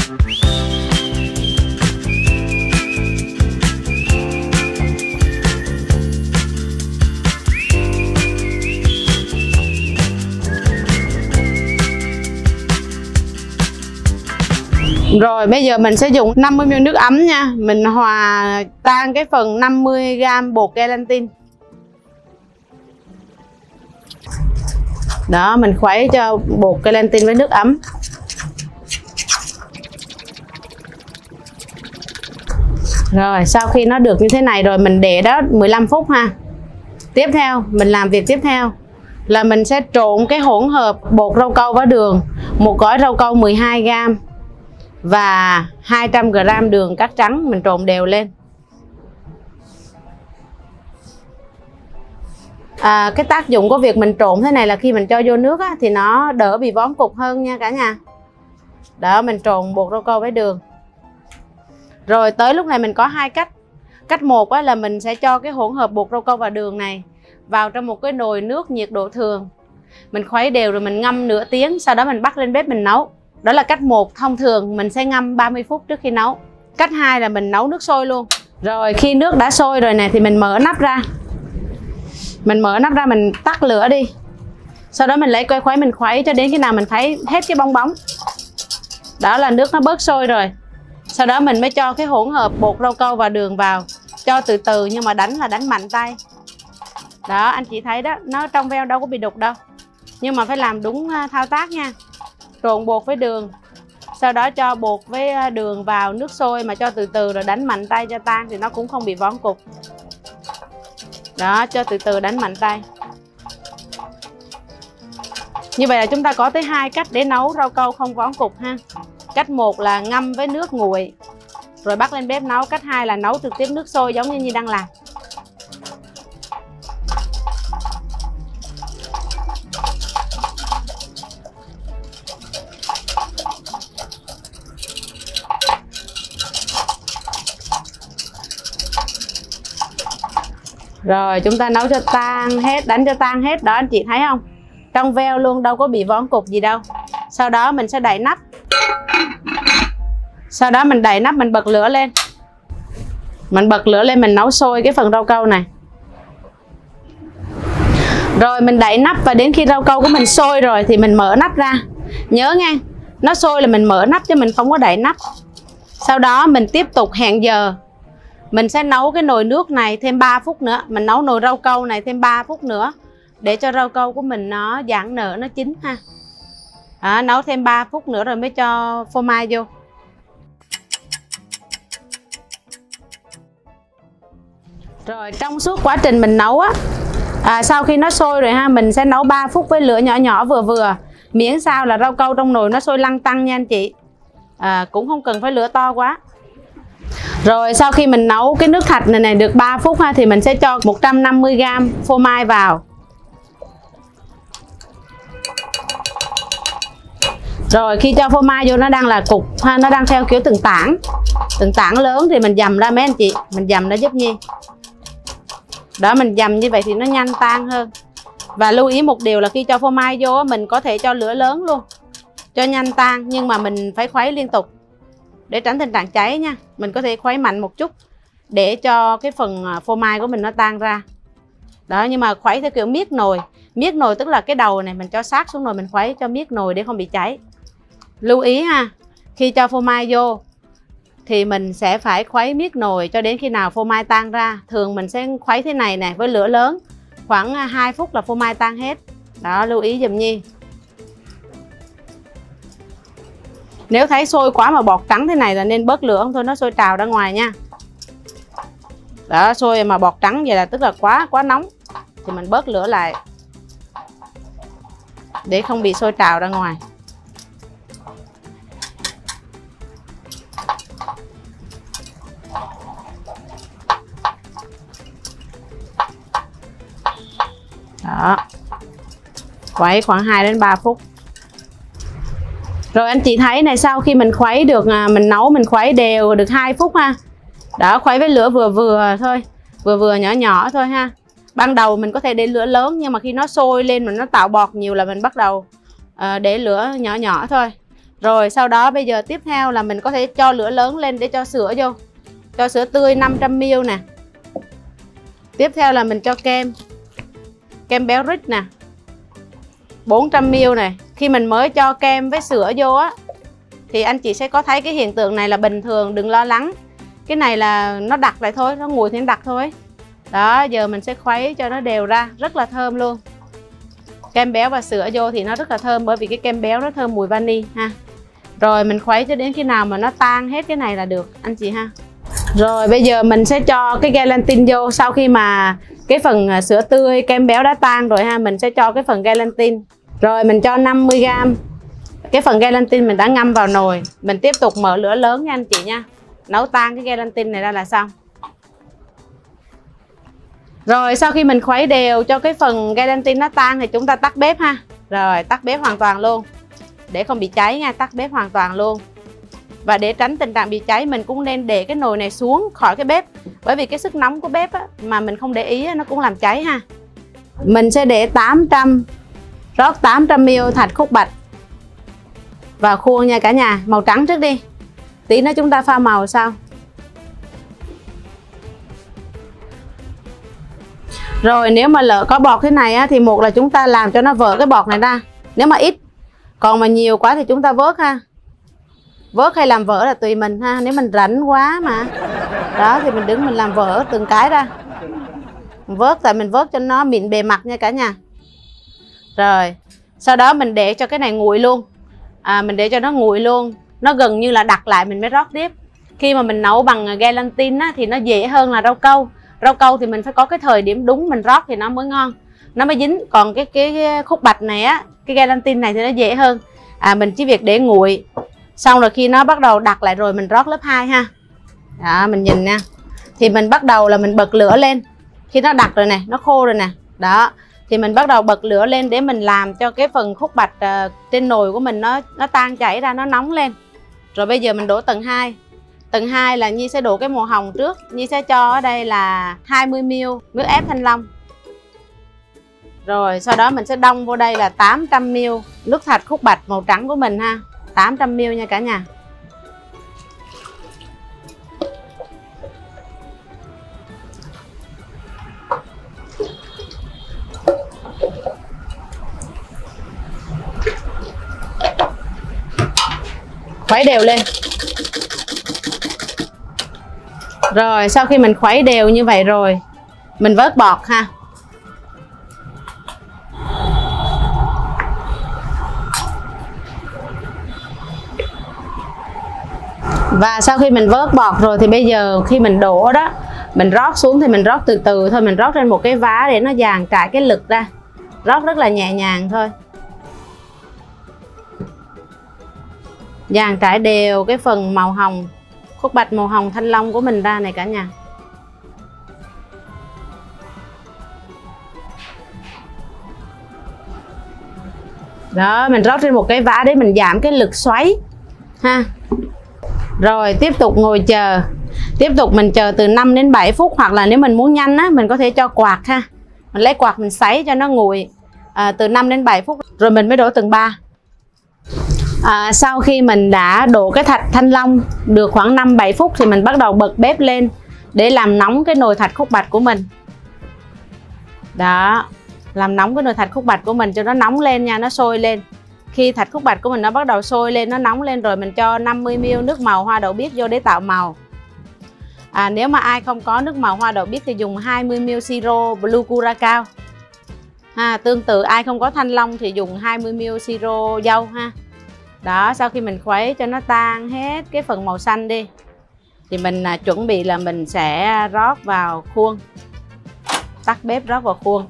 Rồi bây giờ mình sẽ dùng 50ml nước ấm nha. Mình hòa tan cái phần 50g bột gelatin. Đó, mình khuấy cho bột gelatin với nước ấm. Rồi sau khi nó được như thế này rồi mình để đó 15 phút ha. Tiếp theo mình làm việc tiếp theo là mình sẽ trộn cái hỗn hợp bột rau câu với đường. Một gói rau câu 12g và 200g đường cát trắng, mình trộn đều lên. Cái tác dụng của việc mình trộn thế này là khi mình cho vô nước á, thì nó đỡ bị vón cục hơn nha cả nhà. Đó, mình trộn bột rau câu với đường. Rồi tới lúc này mình có hai cách. Cách một á, là mình sẽ cho cái hỗn hợp bột rau câu và đường này vào trong một cái nồi nước nhiệt độ thường. Mình khuấy đều rồi mình ngâm nửa tiếng, sau đó mình bắt lên bếp mình nấu. Đó là cách 1. Thông thường mình sẽ ngâm 30 phút trước khi nấu. Cách 2 là mình nấu nước sôi luôn. Rồi khi nước đã sôi rồi này thì mình mở nắp ra. Mình mở nắp ra, mình tắt lửa đi. Sau đó mình lấy que khuấy mình khuấy cho đến khi nào mình thấy hết cái bong bóng. Đó là nước nó bớt sôi rồi. Sau đó mình mới cho cái hỗn hợp bột rau câu và đường vào. Cho từ từ nhưng mà đánh là đánh mạnh tay. Đó, anh chị thấy đó, nó trong veo đâu có bị đục đâu. Nhưng mà phải làm đúng thao tác nha. Trộn bột với đường. Sau đó cho bột với đường vào nước sôi mà cho từ từ rồi đánh mạnh tay cho tan thì nó cũng không bị vón cục. Đó, cho từ từ đánh mạnh tay. Như vậy là chúng ta có tới 2 cách để nấu rau câu không vón cục ha. Cách 1 là ngâm với nước nguội rồi bắt lên bếp nấu. Cách 2 là nấu trực tiếp nước sôi giống như Nhi đang làm. Rồi chúng ta nấu cho tan hết, đánh cho tan hết. Đó anh chị thấy không? Trong veo luôn, đâu có bị vón cục gì đâu. Sau đó mình sẽ đậy nắp. Sau đó mình đậy nắp, mình bật lửa lên. Mình bật lửa lên, mình nấu sôi cái phần rau câu này. Rồi mình đậy nắp và đến khi rau câu của mình sôi rồi thì mình mở nắp ra. Nhớ nghe, nó sôi là mình mở nắp chứ mình không có đậy nắp. Sau đó mình tiếp tục hẹn giờ. Mình sẽ nấu cái nồi nước này thêm 3 phút nữa. Mình nấu nồi rau câu này thêm 3 phút nữa để cho rau câu của mình nó giãn nở, nó chín ha. Đó, nấu thêm 3 phút nữa rồi mới cho phô mai vô. Rồi trong suốt quá trình mình nấu á, sau khi nó sôi rồi ha, mình sẽ nấu 3 phút với lửa nhỏ nhỏ vừa vừa. Miễn sao là rau câu trong nồi nó sôi lăn tăn nha anh chị. Cũng không cần phải lửa to quá. Rồi sau khi mình nấu cái nước thạch này được 3 phút ha, thì mình sẽ cho 150g phô mai vào. Rồi khi cho phô mai vô nó đang là cục ha, nó đang theo kiểu từng tảng lớn thì mình dầm ra mấy anh chị, mình dầm ra giúp Nhi. Đó, mình dầm như vậy thì nó nhanh tan hơn. Và lưu ý một điều là khi cho phô mai vô mình có thể cho lửa lớn luôn cho nhanh tan, nhưng mà mình phải khuấy liên tục để tránh tình trạng cháy nha. Mình có thể khuấy mạnh một chút để cho cái phần phô mai của mình nó tan ra. Đó, nhưng mà khuấy theo kiểu miết nồi. Miết nồi tức là cái đầu này mình cho sát xuống nồi, mình khuấy cho miết nồi để không bị cháy. Lưu ý ha, khi cho phô mai vô thì mình sẽ phải khuấy miết nồi cho đến khi nào phô mai tan ra. Thường mình sẽ khuấy thế này nè với lửa lớn, khoảng 2 phút là phô mai tan hết. Đó, lưu ý giùm Nhi. Nếu thấy sôi quá mà bọt trắng thế này là nên bớt lửa, không thôi nó sôi trào ra ngoài nha. Đó, sôi mà bọt trắng vậy là tức là quá nóng thì mình bớt lửa lại để không bị sôi trào ra ngoài. Đó, khuấy khoảng 2 đến 3 phút. Rồi anh chị thấy này, sau khi mình khuấy được, mình nấu mình khuấy đều được 2 phút ha. Đó, khuấy với lửa vừa vừa thôi, vừa vừa nhỏ nhỏ thôi ha. Ban đầu mình có thể để lửa lớn, nhưng mà khi nó sôi lên mà nó tạo bọt nhiều là mình bắt đầu để lửa nhỏ nhỏ thôi. Rồi sau đó bây giờ tiếp theo là mình có thể cho lửa lớn lên để cho sữa vô. Cho sữa tươi 500ml nè. Tiếp theo là mình cho kem. Kem béo rich nè, 400ml này. Khi mình mới cho kem với sữa vô á thì anh chị sẽ có thấy cái hiện tượng này là bình thường, đừng lo lắng. Cái này là nó đặc lại thôi, nó nguội thì nó đặc thôi. Đó, giờ mình sẽ khuấy cho nó đều ra, rất là thơm luôn. Kem béo và sữa vô thì nó rất là thơm, bởi vì cái kem béo nó thơm mùi vani ha. Rồi mình khuấy cho đến khi nào mà nó tan hết cái này là được anh chị ha. Rồi bây giờ mình sẽ cho cái gelatin vô. Sau khi mà cái phần sữa tươi, kem béo đã tan rồi ha, mình sẽ cho cái phần gelatin. Rồi mình cho 50g. Cái phần gelatin mình đã ngâm vào nồi. Mình tiếp tục mở lửa lớn nha anh chị nha. Nấu tan cái gelatin này ra là xong. Rồi sau khi mình khuấy đều cho cái phần gelatin nó tan thì chúng ta tắt bếp ha. Rồi tắt bếp hoàn toàn luôn, để không bị cháy nha, tắt bếp hoàn toàn luôn. Và để tránh tình trạng bị cháy, mình cũng nên để cái nồi này xuống khỏi cái bếp. Bởi vì cái sức nóng của bếp á, mà mình không để ý á, nó cũng làm cháy ha. Mình sẽ để 800, rót 800ml thạch khúc bạch vào khuôn nha cả nhà. Màu trắng trước đi, tí nữa chúng ta pha màu sau. Rồi nếu mà lỡ có bọt thế này á, thì một là chúng ta làm cho nó vỡ cái bọt này ra, nếu mà ít. Còn mà nhiều quá thì chúng ta vớt ha. Vớt hay làm vỡ là tùy mình ha. Nếu mình rảnh quá mà đó thì mình đứng mình làm vỡ từng cái ra. Mình vớt, tại mình vớt cho nó mịn bề mặt nha cả nhà. Rồi sau đó mình để cho cái này nguội luôn. Mình để cho nó nguội luôn, nó gần như là đặc lại mình mới rót tiếp. Khi mà mình nấu bằng gelatin á, thì nó dễ hơn là rau câu. Rau câu thì mình phải có cái thời điểm đúng mình rót thì nó mới ngon, nó mới dính. Còn cái khúc bạch này á, cái gelatin này thì nó dễ hơn. Mình chỉ việc để nguội, xong rồi khi nó bắt đầu đặc lại rồi mình rót lớp 2 ha. Đó, mình nhìn nha. Thì mình bắt đầu là mình bật lửa lên. Khi nó đặc rồi nè, nó khô rồi nè. Đó, thì mình bắt đầu bật lửa lên để mình làm cho cái phần khúc bạch trên nồi của mình nó tan chảy ra, nó nóng lên. Rồi bây giờ mình đổ tầng 2. Tầng 2 là Nhi sẽ đổ cái màu hồng trước. Nhi sẽ cho ở đây là 20ml nước ép thanh long. Rồi sau đó mình sẽ đong vô đây là 800ml nước thạch khúc bạch màu trắng của mình ha. 800ml nha cả nhà. Khuấy đều lên. Rồi sau khi mình khuấy đều như vậy rồi, mình vớt bọt ha. Và sau khi mình vớt bọt rồi thì bây giờ khi mình đổ đó, mình rót xuống thì mình rót từ từ thôi. Mình rót trên một cái vá để nó dàn trải cái lực ra. Rót rất là nhẹ nhàng thôi. Dàn trải đều cái phần màu hồng, khúc bạch màu hồng thanh long của mình ra này cả nhà. Đó, mình rót trên một cái vá để mình giảm cái lực xoáy ha. Rồi tiếp tục ngồi chờ. Tiếp tục mình chờ từ 5 đến 7 phút. Hoặc là nếu mình muốn nhanh á, mình có thể cho quạt ha. Mình lấy quạt mình sấy cho nó nguội từ 5 đến 7 phút. Rồi mình mới đổ tầng 3. Sau khi mình đã đổ cái thạch thanh long được khoảng 5-7 phút thì mình bắt đầu bật bếp lên để làm nóng cái nồi thạch khúc bạch của mình. Đó, làm nóng cái nồi thạch khúc bạch của mình cho nó nóng lên nha, nó sôi lên. Khi thạch khúc bạch của mình nó bắt đầu sôi lên, nó nóng lên rồi, mình cho 50ml nước màu hoa đậu biếc vô để tạo màu. Nếu mà ai không có nước màu hoa đậu biếc thì dùng 20ml siro blue curacao ha. Tương tự ai không có thanh long thì dùng 20ml siro dâu ha. Đó, sau khi mình khuấy cho nó tan hết cái phần màu xanh đi thì mình chuẩn bị là mình sẽ rót vào khuôn. Tắt bếp rót vào khuôn.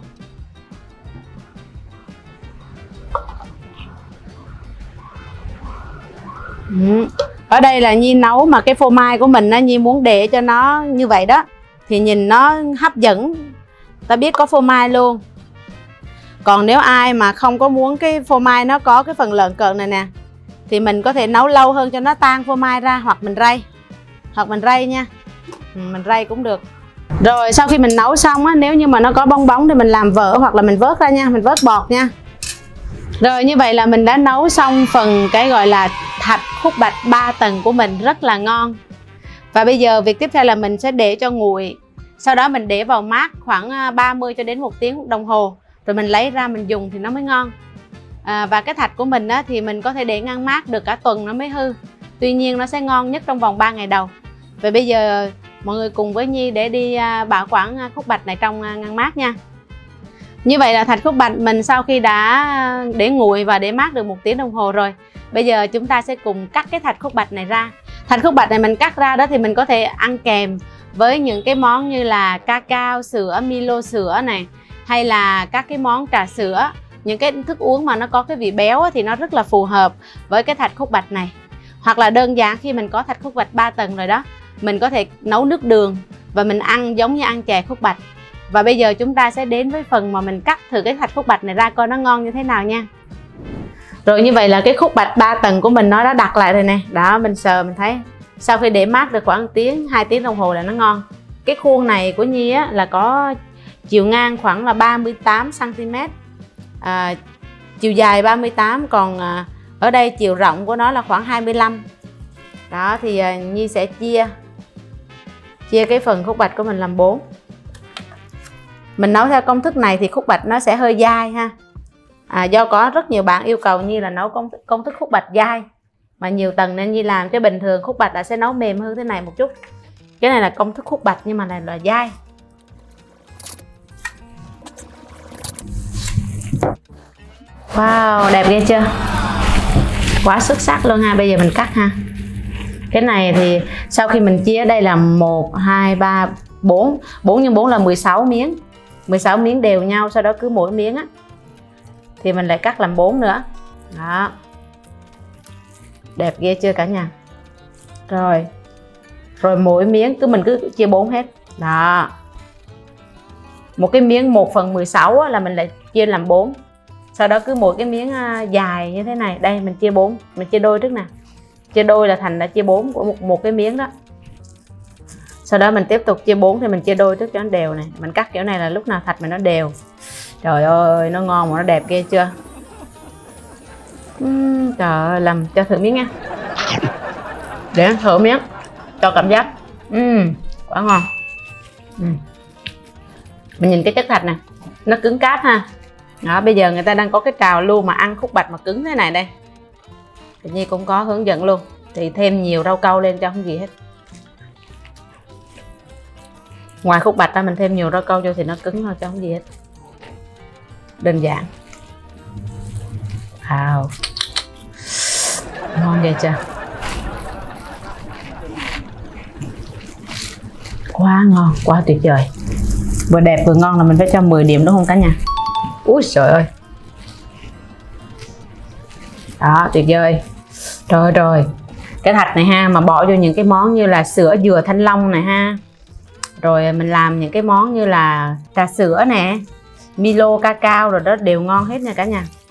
Ở đây là Nhi nấu mà cái phô mai của mình Nhi muốn để cho nó như vậy đó thì nhìn nó hấp dẫn, ta biết có phô mai luôn. Còn nếu ai mà không có muốn cái phô mai nó có cái phần lợn cợn này nè thì mình có thể nấu lâu hơn cho nó tan phô mai ra, hoặc mình rây. Hoặc mình rây nha. Mình rây cũng được. Rồi sau khi mình nấu xong á, nếu như mà nó có bong bóng thì mình làm vỡ hoặc là mình vớt ra nha, mình vớt bọt nha. Rồi như vậy là mình đã nấu xong phần cái gọi là thạch khúc bạch 3 tầng của mình rất là ngon. Và bây giờ việc tiếp theo là mình sẽ để cho nguội. Sau đó mình để vào mát khoảng 30 cho đến 1 tiếng đồng hồ. Rồi mình lấy ra mình dùng thì nó mới ngon. Và cái thạch của mình á, thì mình có thể để ngăn mát được cả tuần nó mới hư. Tuy nhiên nó sẽ ngon nhất trong vòng 3 ngày đầu. Vậy bây giờ mọi người cùng với Nhi để đi bảo quản khúc bạch này trong ngăn mát nha. Như vậy là thạch khúc bạch mình sau khi đã để nguội và để mát được 1 tiếng đồng hồ rồi. Bây giờ chúng ta sẽ cùng cắt cái thạch khúc bạch này ra. Thạch khúc bạch này mình cắt ra đó thì mình có thể ăn kèm với những cái món như là cacao sữa, Milo sữa này, hay là các cái món trà sữa. Những cái thức uống mà nó có cái vị béo thì nó rất là phù hợp với cái thạch khúc bạch này. Hoặc là đơn giản khi mình có thạch khúc bạch 3 tầng rồi đó, mình có thể nấu nước đường và mình ăn giống như ăn chè khúc bạch. Và bây giờ chúng ta sẽ đến với phần mà mình cắt thử cái thạch khúc bạch này ra coi nó ngon như thế nào nha. Rồi như vậy là cái khúc bạch 3 tầng của mình nó đã đặt lại rồi nè. Đó, mình sờ mình thấy sau khi để mát được khoảng 1 tiếng, 2 tiếng đồng hồ là nó ngon. Cái khuôn này của Nhi á, là có chiều ngang khoảng là 38 cm, chiều dài 38, còn ở đây chiều rộng của nó là khoảng 25. Đó thì Nhi sẽ chia cái phần khúc bạch của mình làm 4. Mình nấu theo công thức này thì khúc bạch nó sẽ hơi dai ha. Do có rất nhiều bạn yêu cầu Nhi là nấu công thức khúc bạch dai mà nhiều tầng nên Nhi làm, cái bình thường khúc bạch đã sẽ nấu mềm hơn thế này một chút. Cái này là công thức khúc bạch nhưng mà này là dai. Wow, đẹp ghê chưa? Quá xuất sắc luôn ha. Bây giờ mình cắt ha. Cái này thì sau khi mình chia, đây là 1, 2, 3, 4 4 x 4 là 16 miếng. 16 miếng đều nhau, sau đó cứ mỗi miếng á thì mình lại cắt làm 4 nữa. Đó. Đẹp ghê chưa cả nhà? Rồi mỗi miếng mình cứ chia 4 hết. Đó. Một cái miếng 1/16 là mình lại chia làm 4. Sau đó cứ mỗi cái miếng dài như thế này, đây mình chia 4, mình chia đôi trước nè. Chia đôi là thành đã chia 4 của một cái miếng đó. Sau đó mình tiếp tục chia 4 thì mình chia đôi trước cho nó đều này. Mình cắt kiểu này là lúc nào thạch mình nó đều. Trời ơi, nó ngon mà nó đẹp ghê chưa? Trời ơi, làm cho thử miếng nha. Để thử miếng cho cảm giác. Quá ngon. Mình nhìn cái chất thạch nè, nó cứng cáp ha. Đó, bây giờ người ta đang có cái trào lưu mà ăn khúc bạch mà cứng thế này đây. Tự nhiên cũng có hướng dẫn luôn. Thì thêm nhiều rau câu lên cho không gì hết. Ngoài khúc bạch ra mình thêm nhiều rau câu vô thì nó cứng thôi cho không gì hết. Đơn giản. Wow. Ngon ghê chưa? Quá ngon, quá tuyệt vời. Vừa đẹp vừa ngon là mình phải cho 10 điểm đúng không cả nhà? Úi trời ơi. Đó, tuyệt vời. Rồi. Cái thạch này ha, mà bỏ vô những cái món như là sữa dừa thanh long này ha. Rồi mình làm những cái món như là trà sữa nè, Milo, cacao rồi đó đều ngon hết nha cả nhà.